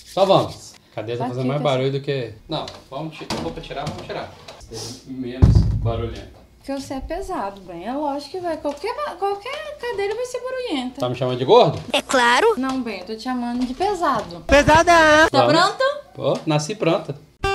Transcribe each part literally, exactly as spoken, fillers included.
Então vamos. A cadeira tá Pra fazendo que mais que barulho do que... Não, vamos tirar. Roupa tirar, vamos tirar. Menos barulhento. Porque você é pesado, bem. É lógico que vai. Qualquer, qualquer cadeira vai ser barulhenta. Tá me chamando de gordo? É claro. Não, bem, eu tô te chamando de pesado. Pesada. Tá Vamos. pronto? Pô, nasci pronta.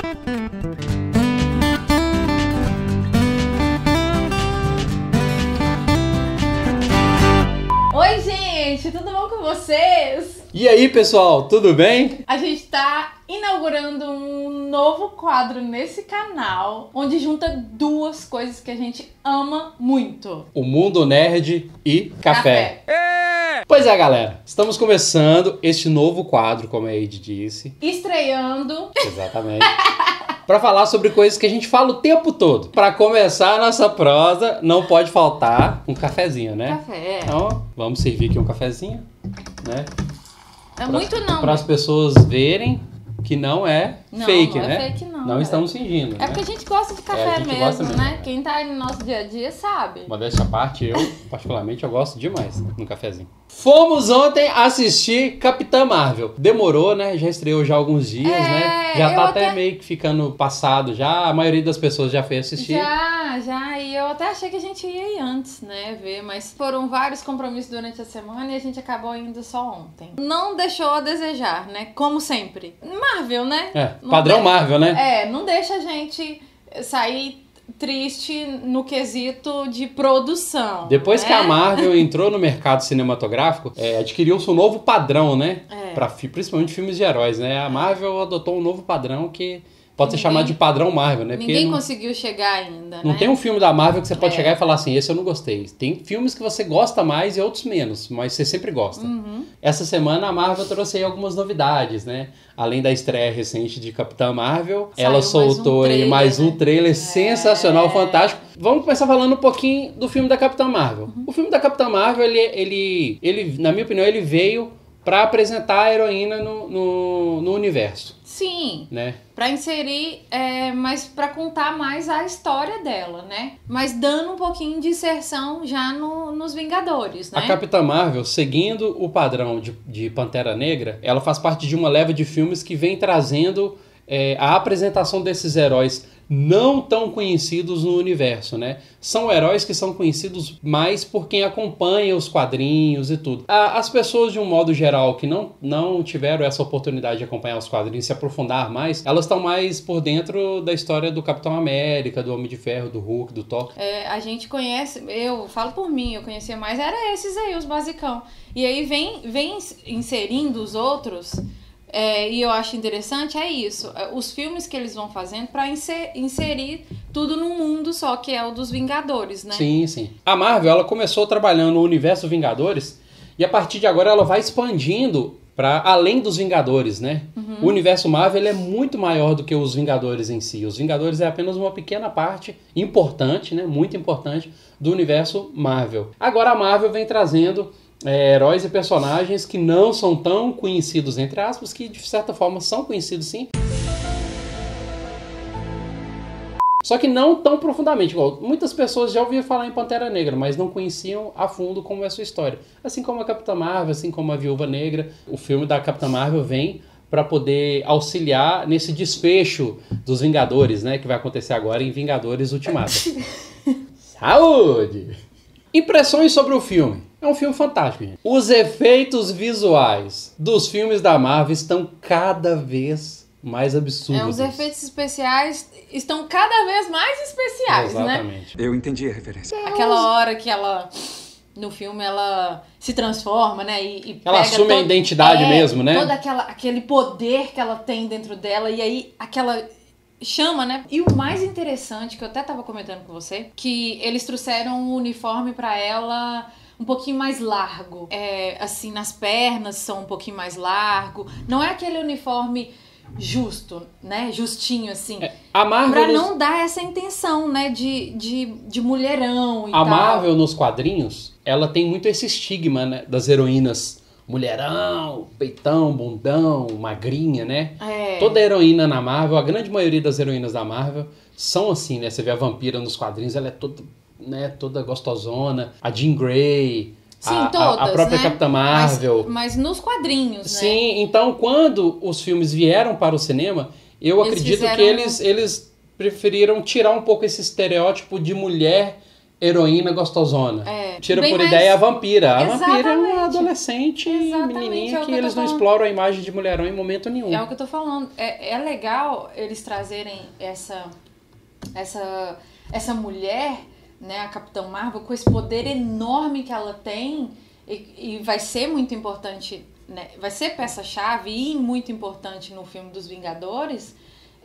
Oi, gente, tudo bom com vocês? E aí, pessoal, tudo bem? A gente tá inaugurando um novo quadro nesse canal, onde junta duas coisas que a gente ama muito. O Mundo Nerd e café. Pois é, galera, estamos começando este novo quadro, como a Eide disse. Estreando. Exatamente. Pra falar sobre coisas que a gente fala o tempo todo. Pra começar a nossa prosa, não pode faltar um cafezinho, né? Café. Então, vamos servir aqui um cafezinho, né? É muito não. Para as pessoas verem que não é Não, fake, não é né? fake não, Não é. estamos fingindo, É né? porque a gente gosta de É, café a gente mesmo, gosta mesmo, né? é. Quem tá aí no nosso dia a dia sabe. Modéstia à parte, eu, particularmente, eu gosto demais no cafezinho. Fomos ontem assistir Capitã Marvel. Demorou, né? Já estreou já há alguns dias, É, né? Já eu tá até... até- meio que ficando passado já. A maioria das pessoas já foi assistir. Já, já. E eu até achei que a gente ia ir antes, né? Ver, mas foram vários compromissos durante a semana e a gente acabou indo só ontem. Não deixou a desejar, né? Como sempre. Marvel, né? É, Não padrão de- Marvel, né? É, não deixa a gente sair triste no quesito de produção. Depois né? que a Marvel entrou no mercado cinematográfico, é, adquiriu-se um novo padrão, né? É. Pra, fi- principalmente filmes de heróis, né? A Marvel adotou um novo padrão que pode ser Ninguém- chamado de padrão Marvel, né? Porque Ninguém não, conseguiu chegar ainda, não né? tem um filme da Marvel que você pode É. chegar e falar assim, esse eu não gostei. Tem filmes que você gosta mais e outros menos, mas você sempre gosta. Uhum. Essa semana a Marvel trouxe aí algumas novidades, né? Além da estreia recente de Capitã Marvel, Saiu ela mais um soltou aí trailer, mais um né? trailer sensacional, É. fantástico. Vamos começar falando um pouquinho do filme da Capitã Marvel. Uhum. O filme da Capitã Marvel, ele, ele, ele, na minha opinião, ele veio pra apresentar a heroína no, no, no universo, Sim, né? pra inserir, é, mas pra contar mais a história dela, né? Mas dando um pouquinho de inserção já no, nos Vingadores, né? A Capitã Marvel, seguindo o padrão de, de Pantera Negra, ela faz parte de uma leva de filmes que vem trazendo é, a apresentação desses heróis não tão conhecidos no universo, né? São heróis que são conhecidos mais por quem acompanha os quadrinhos e tudo. A- As pessoas, de um modo geral, que não, não tiveram essa oportunidade de acompanhar os quadrinhos, se aprofundar mais, elas estão mais por dentro da história do Capitão América, do Homem de Ferro, do Hulk, do Thor. É, a gente conhece, eu falo por mim, eu conhecia mais, era esses aí, os basicão. E aí vem, vem inserindo os outros, é, e eu acho interessante, é isso. é, Os filmes que eles vão fazendo pra inser- inserir tudo num mundo só, que é o dos Vingadores, né? Sim, sim. A Marvel, ela começou trabalhando no universo Vingadores e a partir de agora ela vai expandindo para além dos Vingadores, né? O universo Marvel ele é muito maior do que os Vingadores em si. Os Vingadores é apenas uma pequena parte importante, né? Muito importante do universo Marvel. Agora a Marvel vem trazendo é, heróis e personagens que não são tão conhecidos, entre aspas, que de certa forma são conhecidos sim. Só que não tão profundamente, igual muitas pessoas já ouviram falar em Pantera Negra, mas não conheciam a fundo como é a sua história. Assim como a Capitã Marvel, assim como a Viúva Negra, o filme da Capitã Marvel vem para poder auxiliar nesse desfecho dos Vingadores, né, que vai acontecer agora em Vingadores Ultimato. Saúde! Impressões sobre o filme. É um filme fantástico, gente. Os efeitos visuais dos filmes da Marvel estão cada vez mais absurdos. É, os efeitos especiais estão cada vez mais especiais, né? Exatamente. Eu entendi a referência. Aquela hora que ela, no filme, ela se transforma, né? E, e Ela pega assume a todo- identidade é, mesmo, né? Todo aquela, aquele poder que ela tem dentro dela. E aí, aquela chama, né? E o mais interessante, que eu até tava comentando com você, que eles trouxeram um uniforme pra ela um pouquinho mais largo. É, assim, nas pernas são um pouquinho mais largo. Não é aquele uniforme justo, né? Justinho, assim. É, a Marvel Pra nos- não dar essa intenção, né? De, de, de mulherão e A tal. Marvel nos quadrinhos, ela tem muito esse estigma, né, das heroínas mulherão, peitão, bundão, magrinha, né? É. Toda heroína na Marvel, a grande maioria das heroínas da Marvel são assim, né? Você vê a Vampira nos quadrinhos, ela é toda, né, toda gostosona. A Jean Grey, Sim, a, todas, a, a própria né? Capitã Marvel. Mas, mas nos quadrinhos, né? Sim, então quando os filmes vieram para o cinema, eu Eles acredito fizeram- que eles, eles preferiram tirar um pouco esse estereótipo de mulher heroína gostosona. É, Tira bem por mais- ideia a vampira. A vampira é Exatamente. uma adolescente Exatamente, menininha é o que, que eu tô eles não falando. exploram a imagem de mulherão em momento nenhum. É o que eu tô falando. É, é legal eles trazerem essa, essa, essa mulher, né, a Capitã Marvel, com esse poder enorme que ela tem e, e vai ser muito importante, né, vai ser peça-chave e muito importante no filme dos Vingadores,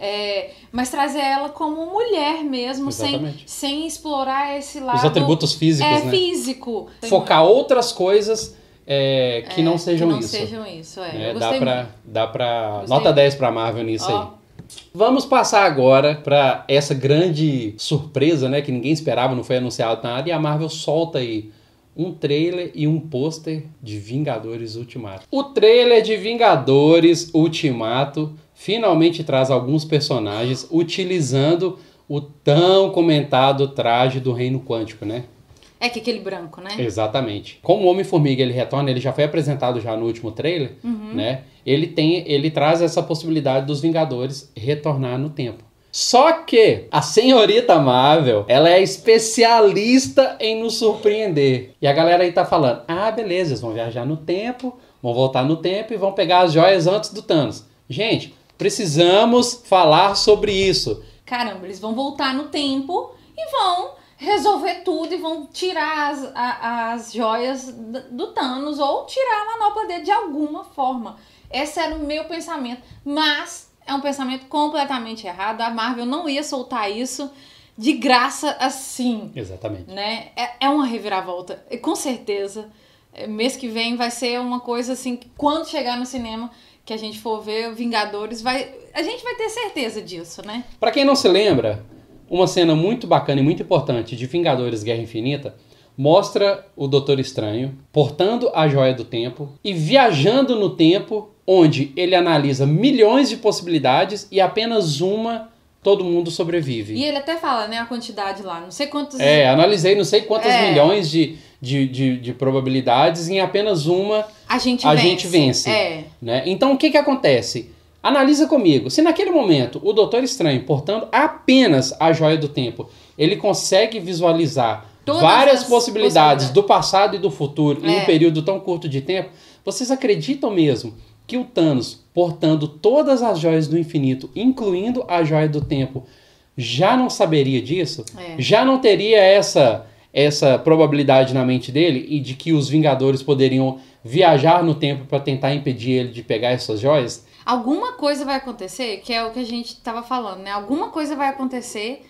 é, mas trazer ela como mulher mesmo, sem, Exatamente. sem explorar esse lado... Os atributos físicos, é, né? físico. Focar outras coisas é, que É, não sejam que não isso. sejam isso, é. Né? Eu Dá gostei pra, muito. dá pra... Gostei Nota muito. dez pra Marvel nisso Ó. aí. Vamos passar agora para essa grande surpresa, né, que ninguém esperava, não foi anunciado nada, e a Marvel solta aí um trailer e um pôster de Vingadores Ultimato. O trailer de Vingadores Ultimato finalmente traz alguns personagens utilizando o tão comentado traje do Reino Quântico, né? É que aquele branco, né? Exatamente. Como o Homem-Formiga ele retorna, ele já foi apresentado já no último trailer, Uhum. né? Ele tem, ele traz essa possibilidade dos Vingadores retornar no tempo. Só que a senhorita Marvel, ela é especialista em nos surpreender. E a galera aí tá falando: "Ah, beleza, eles vão viajar no tempo, vão voltar no tempo e vão pegar as joias antes do Thanos". Gente, precisamos falar sobre isso. Caramba, eles vão voltar no tempo e vão resolver tudo e vão tirar as, a- as joias d- do Thanos ou tirar a manopla dele de alguma forma. Esse era o meu pensamento, mas é um pensamento completamente errado. A Marvel não ia soltar isso de graça assim, Exatamente. né? É, é uma reviravolta, e com certeza. é, Mês que vem vai ser uma coisa assim, que quando chegar no cinema, que a gente for ver Vingadores, vai, a gente vai ter certeza disso, né? Pra quem não se lembra, uma cena muito bacana e muito importante de Vingadores Guerra Infinita mostra o Doutor Estranho portando a Joia do Tempo e viajando no tempo, onde ele analisa milhões de possibilidades e apenas uma todo mundo sobrevive. E ele até fala, né, a quantidade lá, não sei quantos... É, analisei não sei quantas É. milhões de, de, de, de probabilidades e em apenas uma a gente a vence. gente vence. É. Né? Então o que, que acontece? Analisa comigo. Se naquele momento o Doutor Estranho, portando apenas a Joia do Tempo, ele consegue visualizar Todas várias as possibilidades, possibilidades. do passado e do futuro em É. um período tão curto de tempo, vocês acreditam mesmo que o Thanos, portando todas as joias do infinito, incluindo a Joia do Tempo, já não saberia disso? É. Já não teria essa, essa probabilidade na mente dele e de que os Vingadores poderiam viajar no tempo para tentar impedir ele de pegar essas joias? Alguma coisa vai acontecer, que é o que a gente tava falando, né? Alguma coisa vai acontecer.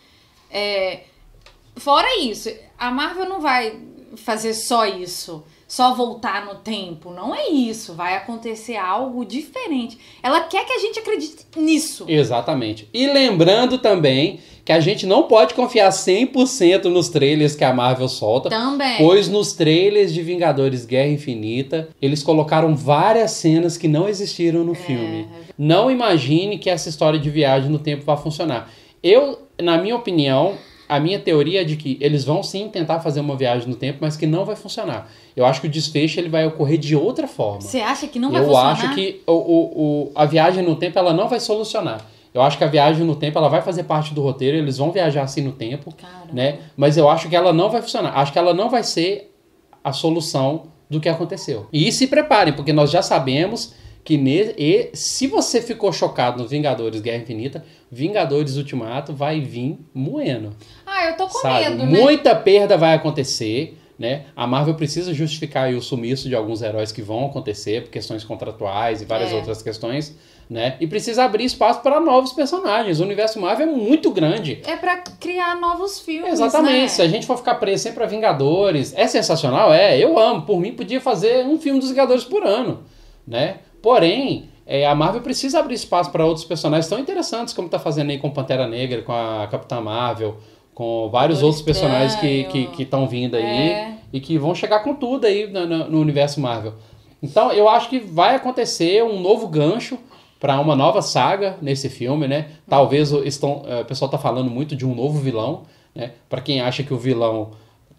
é, Fora isso, a Marvel não vai fazer só isso, só voltar no tempo. Não é isso. Vai acontecer algo diferente. Ela quer que a gente acredite nisso. Exatamente. E lembrando também que a gente não pode confiar cem por cento nos trailers que a Marvel solta. Também. Pois nos trailers de Vingadores Guerra Infinita, eles colocaram várias cenas que não existiram no filme. Não imagine que essa história de viagem no tempo vai funcionar. Eu, na minha opinião, a minha teoria é de que eles vão sim tentar fazer uma viagem no tempo, mas que não vai funcionar. Eu acho que o desfecho ele vai ocorrer de outra forma. Você acha que não vai Eu funcionar? acho que o, o, o, a viagem no tempo ela não vai solucionar. Eu acho que a viagem no tempo ela vai fazer parte do roteiro, eles vão viajar assim no tempo, Caramba. né? Mas eu acho que ela não vai funcionar. Acho que ela não vai ser a solução do que aconteceu. E se preparem, porque nós já sabemos que ne... e se você ficou chocado no Vingadores Guerra Infinita, Vingadores Ultimato vai vir moendo. Ah, eu tô com Sabe? medo, né? Muita perda vai acontecer, né? A Marvel precisa justificar aí o sumiço de alguns heróis que vão acontecer por questões contratuais e várias É. outras questões, né? E precisa abrir espaço para novos personagens. O universo Marvel é muito grande. É pra criar novos filmes, Exatamente. né? Se a gente for ficar preso sempre a Vingadores, é sensacional? É, eu amo. Por mim, podia fazer um filme dos Vingadores por ano, né? Porém, é, a Marvel precisa abrir espaço para outros personagens tão interessantes, como tá fazendo aí com Pantera Negra, com a Capitã Marvel, com vários Doutor outros personagens que Estranho. que estão vindo aí É. e que vão chegar com tudo aí no, no- no universo Marvel. Então, eu acho que vai acontecer um novo gancho para uma nova saga nesse filme, né? Talvez o, estão, eh, o pessoal tá falando muito de um novo vilão, né? Para quem acha que o vilão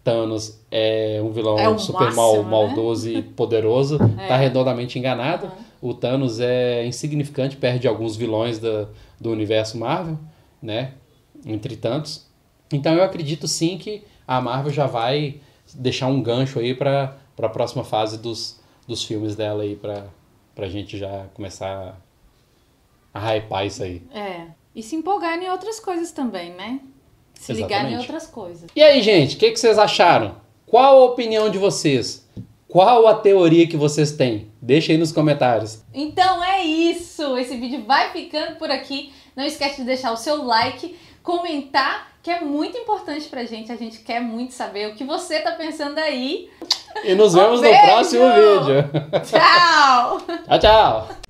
Thanos é um vilão É o super máximo, mal, né? maldoso e poderoso, É. tá redondamente enganado. Uhum. O Thanos é insignificante, perde alguns vilões da, do universo Marvel, né? Entre tantos. Então eu acredito sim que a Marvel já vai deixar um gancho aí para a próxima fase dos, dos filmes dela aí, pra, pra gente já começar a hypar isso aí. É. E se empolgar em outras coisas também, né? Se ligar em Exatamente. outras coisas. E aí, gente, o que, que vocês acharam? Qual a opinião de vocês? Qual a teoria que vocês têm? Deixa aí nos comentários. Então é isso. Esse vídeo vai ficando por aqui. Não esquece de deixar o seu like, comentar, que é muito importante pra gente. A gente quer muito saber o que você tá pensando aí. E nos Um vemos beijo! no próximo vídeo. Tchau! Tchau, tchau!